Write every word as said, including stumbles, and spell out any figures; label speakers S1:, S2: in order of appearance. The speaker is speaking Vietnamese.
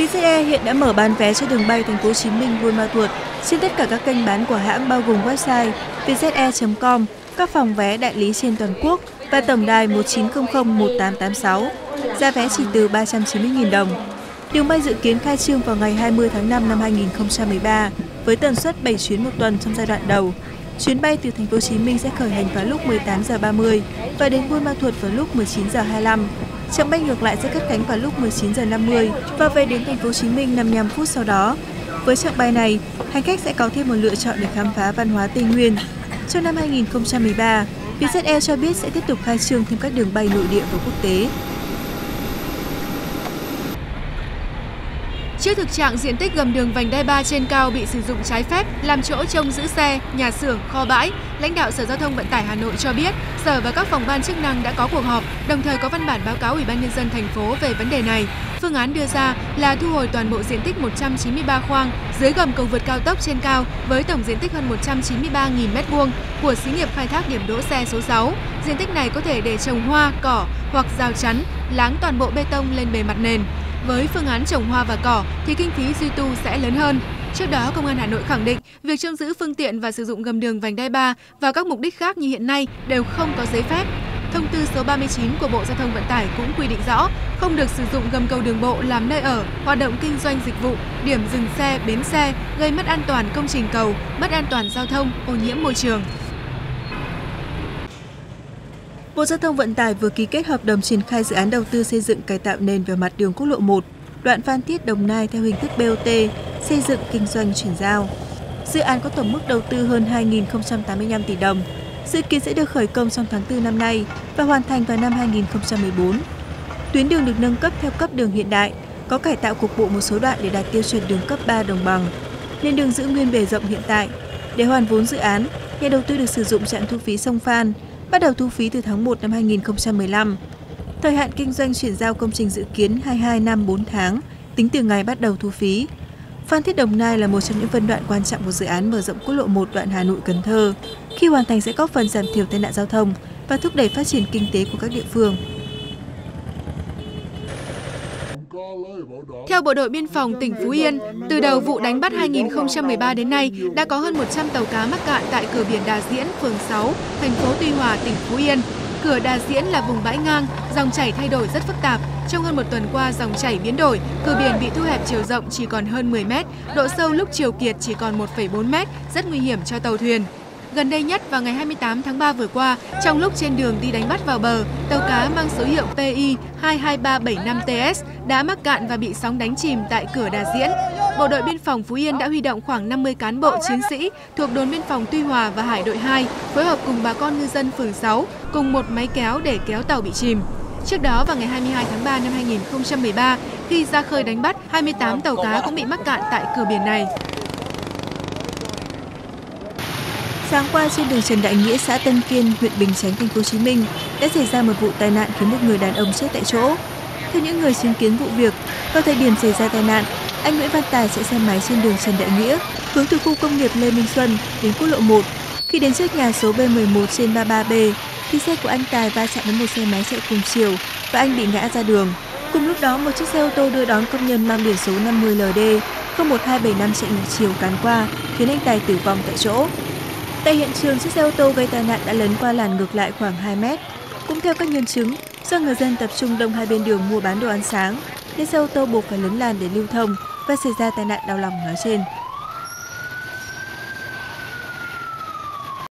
S1: Vietjet Air hiện đã mở bán vé cho đường bay Thành phố Hồ Chí Minh Buôn Ma Thuột trên tất cả các kênh bán của hãng bao gồm website vietjet air chấm com, các phòng vé đại lý trên toàn quốc và tổng đài một chín không không một tám tám sáu. Giá vé chỉ từ ba trăm chín mươi nghìn đồng. Đường bay dự kiến khai trương vào ngày hai mươi tháng năm năm hai nghìn không trăm mười ba với tần suất bảy chuyến một tuần trong giai đoạn đầu. Chuyến bay từ Thành phố Hồ Chí Minh sẽ khởi hành vào lúc mười tám giờ ba mươi và đến Buôn Ma Thuột vào lúc mười chín giờ hai mươi lăm. Chặng bay ngược lại sẽ cất cánh vào lúc mười chín giờ năm mươi và về đến Thành phố Hồ Chí Minh năm mươi lăm phút sau đó. Với chặng bay này, hành khách sẽ có thêm một lựa chọn để khám phá văn hóa Tây Nguyên. Trong năm hai nghìn không trăm mười ba, Vietjet Air cho biết sẽ tiếp tục khai trương thêm các đường bay nội địa và quốc tế.
S2: Trước thực trạng diện tích gầm đường vành đai ba trên cao bị sử dụng trái phép làm chỗ trông giữ xe, nhà xưởng, kho bãi, lãnh đạo Sở Giao thông Vận tải Hà Nội cho biết, Sở và các phòng ban chức năng đã có cuộc họp, đồng thời có văn bản báo cáo Ủy ban Nhân dân thành phố về vấn đề này. Phương án đưa ra là thu hồi toàn bộ diện tích một trăm chín mươi ba khoang dưới gầm cầu vượt cao tốc trên cao với tổng diện tích hơn một trăm chín mươi ba nghìn mét vuông của xí nghiệp khai thác điểm đỗ xe số sáu. Diện tích này có thể để trồng hoa, cỏ hoặc rào chắn, láng toàn bộ bê tông lên bề mặt nền. Với phương án trồng hoa và cỏ thì kinh phí duy tu sẽ lớn hơn. Trước đó, Công an Hà Nội khẳng định việc trông giữ phương tiện và sử dụng gầm đường vành đai ba vào các mục đích khác như hiện nay đều không có giấy phép. Thông tư số ba mươi chín của Bộ Giao thông Vận tải cũng quy định rõ không được sử dụng gầm cầu đường bộ làm nơi ở, hoạt động kinh doanh dịch vụ, điểm dừng xe, bến xe, gây mất an toàn công trình cầu, mất an toàn giao thông, ô nhiễm môi trường.
S1: Bộ Giao thông Vận tải vừa ký kết hợp đồng triển khai dự án đầu tư xây dựng cải tạo nền bề mặt đường quốc lộ một, đoạn Phan Thiết - Đồng Nai theo hình thức bê o tê, xây dựng kinh doanh chuyển giao. Dự án có tổng mức đầu tư hơn hai nghìn không trăm tám mươi lăm tỷ đồng, dự kiến sẽ được khởi công trong tháng tư năm nay và hoàn thành vào năm hai nghìn không trăm mười bốn. Tuyến đường được nâng cấp theo cấp đường hiện đại, có cải tạo cục bộ một số đoạn để đạt tiêu chuẩn đường cấp ba đồng bằng, nên đường giữ nguyên bề rộng hiện tại. Để hoàn vốn dự án, nhà đầu tư được sử dụng trạm thu phí sông Phan, bắt đầu thu phí từ tháng một năm hai nghìn không trăm mười lăm. Thời hạn kinh doanh chuyển giao công trình dự kiến hai mươi hai năm bốn tháng, tính từ ngày bắt đầu thu phí. Phan Thiết - Đồng Nai là một trong những phân đoạn quan trọng của dự án mở rộng quốc lộ một đoạn Hà Nội - Cần Thơ. Khi hoàn thành sẽ góp phần giảm thiểu tai nạn giao thông và thúc đẩy phát triển kinh tế của các địa phương.
S2: Theo Bộ đội Biên phòng tỉnh Phú Yên, từ đầu vụ đánh bắt hai nghìn không trăm mười ba đến nay đã có hơn một trăm tàu cá mắc cạn tại cửa biển Đà Diễn, phường sáu, thành phố Tuy Hòa, tỉnh Phú Yên. Cửa Đà Diễn là vùng bãi ngang, dòng chảy thay đổi rất phức tạp. Trong hơn một tuần qua, dòng chảy biến đổi, cửa biển bị thu hẹp chiều rộng chỉ còn hơn mười mét, độ sâu lúc chiều kiệt chỉ còn một phẩy bốn mét, rất nguy hiểm cho tàu thuyền. Gần đây nhất, vào ngày hai mươi tám tháng ba vừa qua, trong lúc trên đường đi đánh bắt vào bờ, tàu cá mang số hiệu P I hai hai ba bảy năm T S đã mắc cạn và bị sóng đánh chìm tại cửa Đà Diễn. Bộ đội Biên phòng Phú Yên đã huy động khoảng năm mươi cán bộ chiến sĩ thuộc đồn biên phòng Tuy Hòa và Hải đội hai phối hợp cùng bà con ngư dân phường sáu cùng một máy kéo để kéo tàu bị chìm. Trước đó, vào ngày hai mươi hai tháng ba năm hai nghìn không trăm mười ba, khi ra khơi đánh bắt, hai mươi tám tàu cá cũng bị mắc cạn tại cửa biển này.
S1: Sáng qua trên đường Trần Đại Nghĩa, xã Tân Kiên, huyện Bình Chánh, Thành phố Hồ Chí Minh đã xảy ra một vụ tai nạn khiến một người đàn ông chết tại chỗ. Theo những người chứng kiến vụ việc, vào thời điểm xảy ra tai nạn, anh Nguyễn Văn Tài chạy xe máy trên đường Trần Đại Nghĩa hướng từ khu công nghiệp Lê Minh Xuân đến quốc lộ một. Khi đến trước nhà số B mười một trên ba mươi ba B, thì xe của anh Tài va chạm với một xe máy chạy cùng chiều và anh bị ngã ra đường. Cùng lúc đó, một chiếc xe ô tô đưa đón công nhân mang biển số năm mươi L D không một hai bảy năm chạy ngược chiều cán qua, khiến anh Tài tử vong tại chỗ. Tại hiện trường, chiếc xe ô tô gây tai nạn đã lấn qua làn ngược lại khoảng hai mét. Cũng theo các nhân chứng, do người dân tập trung đông hai bên đường mua bán đồ ăn sáng, nên xe ô tô buộc phải lấn làn để lưu thông và xảy ra tai nạn đau lòng nói trên.